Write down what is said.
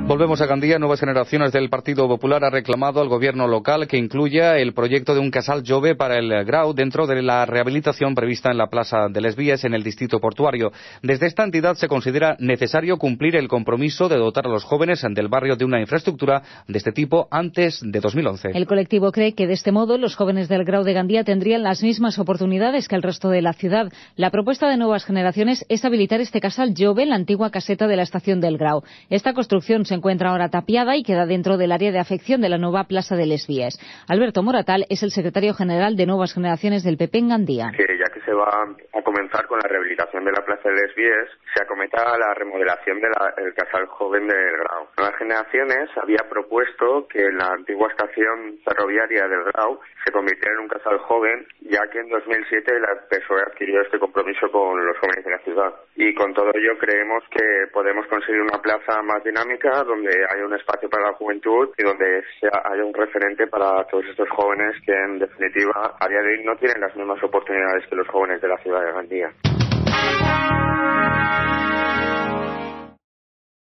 Volvemos a Gandía. Nuevas Generaciones del Partido Popular ha reclamado al gobierno local que incluya el proyecto de un casal jove para el Grau dentro de la rehabilitación prevista en la Plaza de les Vías en el distrito portuario. Desde esta entidad se considera necesario cumplir el compromiso de dotar a los jóvenes del barrio de una infraestructura de este tipo antes de 2011. El colectivo cree que de este modo los jóvenes del Grau de Gandía tendrían las mismas oportunidades que el resto de la ciudad. La propuesta de Nuevas Generaciones es habilitar este casal jove en la antigua caseta de la estación del Grau. Esta construcción se encuentra ahora tapiada y queda dentro del área de afección de la nueva Plaza de les Vías. Alberto Moratal es el secretario general de Nuevas Generaciones del PP en Gandía. Ya que se va a comenzar con la rehabilitación de la Plaza de les Vías, se acometa la remodelación del casal joven del Grau. Nuevas Generaciones había propuesto que la antigua estación ferroviaria del Grau se convirtiera en un casal joven, ya que en 2007 la PSOE adquirió este compromiso con los jóvenes de la ciudad. Y con todo ello creemos que podemos conseguir una plaza más dinámica, donde haya un espacio para la juventud y donde haya un referente para todos estos jóvenes que, en definitiva, a día de hoy no tienen las mismas oportunidades que los jóvenes de la ciudad de Gandía.